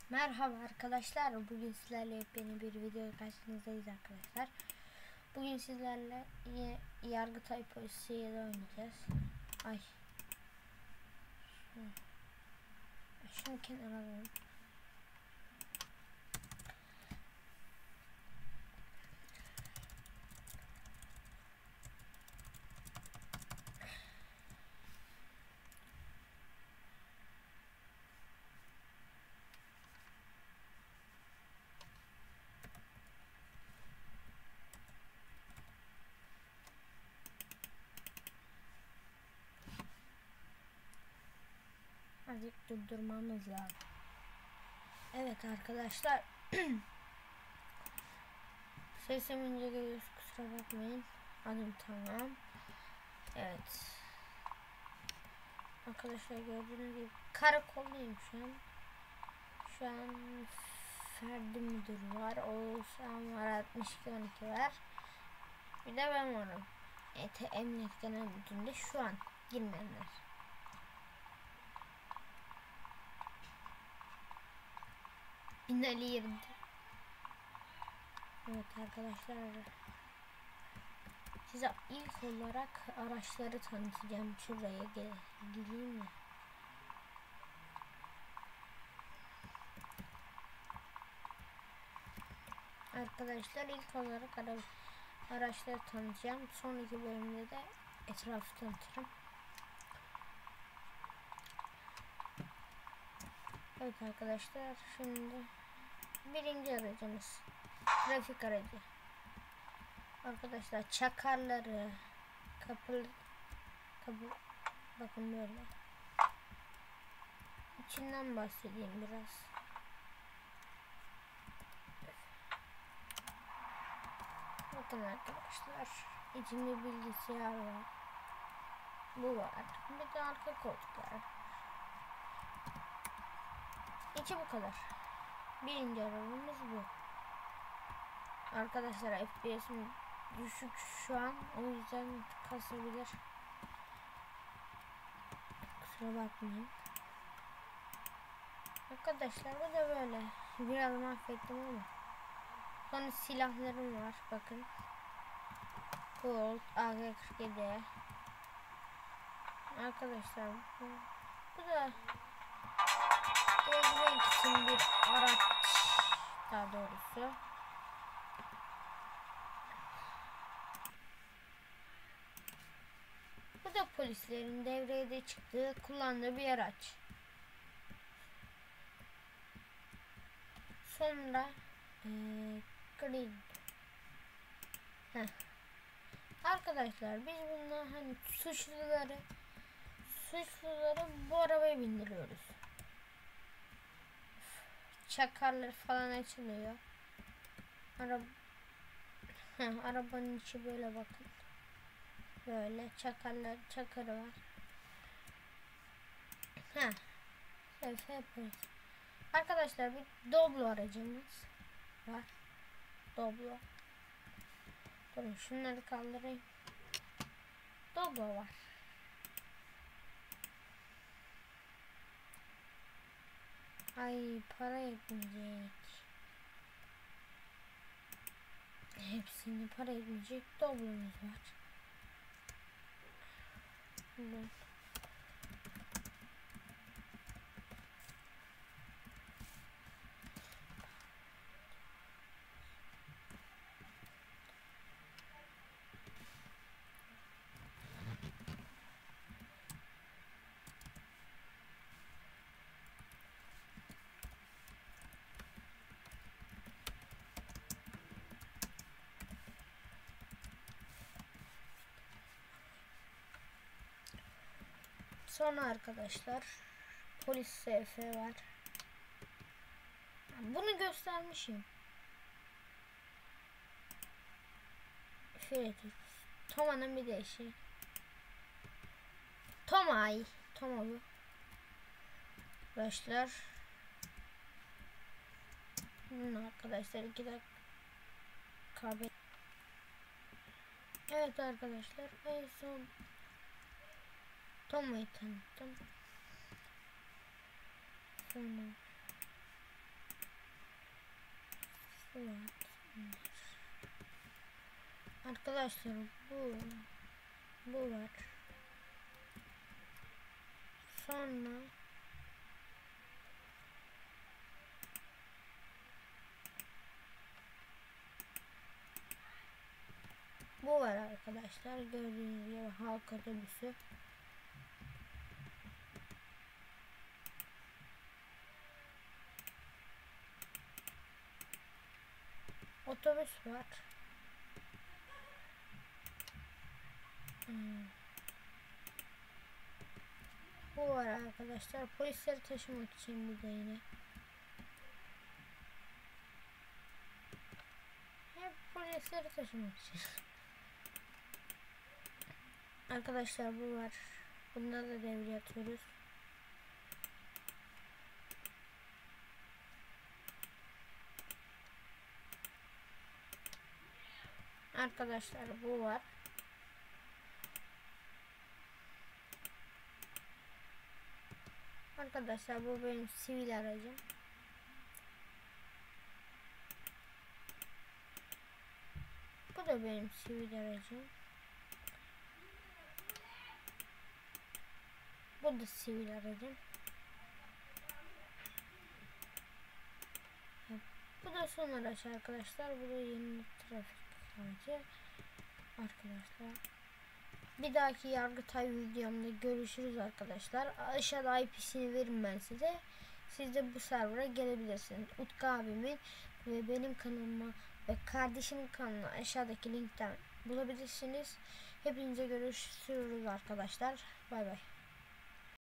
Merhaba arkadaşlar. Bugün sizlerle yeni bir video karşınızdayız arkadaşlar. Bugün sizlerle yine Yargıtay Polisiye'de oynayacağız. Ay. Şunu kenara alalım. Azıcık durdurmamız lazım. Evet arkadaşlar. Sesim ince geliyor, kusura bakmayın. Adım tamam. Evet. Arkadaşlar gördüğünüz gibi karakoldayım şu an. Şu an Ferdi müdür var. Oğuzhan var. 6212 var. Bir de ben varım. Emniyet Genel Müdürlüğü'nde şu an girmeyenler. İnali yerinde. Evet arkadaşlar. Size ilk olarak araçları tanıtacağım. Şuraya geleyim mi? Arkadaşlar ilk olarak araçları tanıtacağım. Sonraki bölümde de etrafı tanıtırım. Evet arkadaşlar, şimdi birinci aracımız trafik aracı. Arkadaşlar çakarları kapı bakın böyle. İçinden bahsedeyim biraz. Bakın arkadaşlar, içinde bilgisayar var. Bu var. Bir de arka koltuklar. İçi bu kadar. Birinci arabamız bu. Arkadaşlar FPS'im düşük şu an, o yüzden kasabilir. Kusura bakmayın. Arkadaşlar bu da böyle. Biraz mahvettim ama. Sonra silahlarım var, bakın. Colt, AK-47. Arkadaşlar bu da gezmek için bir araç, daha doğrusu. Bu da polislerin devreye çıktığı, kullandığı bir araç. Sonra grid. Arkadaşlar biz bunlar hani suçluları bu arabaya bindiriyoruz. Çakarlar falan açılıyor. Arabanın içi böyle, bakın. Böyle çakarı var. Polis. Arkadaşlar bir Doblo aracımız var. Doblo. Durun şunları kaldırayım. Doblo var. Ay, para yetmeyecek. Hepsini para yetmeyecek Doblo'muz var. Burada. Sonra arkadaşlar polis SF var. Bunu göstermişim. Freddy. Toma'nın bir de eşi. Toma bu. Arkadaşlar. Arkadaşlar 2 dakika. Evet arkadaşlar, en son Toma'yı tanıttım. Sonra Evet. Arkadaşlar bu var. Sonra bu var arkadaşlar. Gördüğünüz gibi halk otobüsü. Otobüs var. Bu var arkadaşlar. Polisleri taşımak için bir de yine. Hep polisleri taşımak için. Arkadaşlar bu var. Bunda da devre atıyoruz. Arkadaşlar bu var. Arkadaşlar bu benim sivil aracım. Bu da benim sivil aracım. Bu da sivil aracım. Bu da son araç arkadaşlar. Bu da yeni trafik aracı. Arkadaşlar. Bir dahaki Yargıtay videomda görüşürüz arkadaşlar. Aşağıda IP'sini veririm ben size. Siz de bu server'a gelebilirsiniz. Utku abimin ve benim kanalıma ve kardeşimin kanalına aşağıdaki linkten bulabilirsiniz. Hepinize görüşürüz arkadaşlar. Bay bay.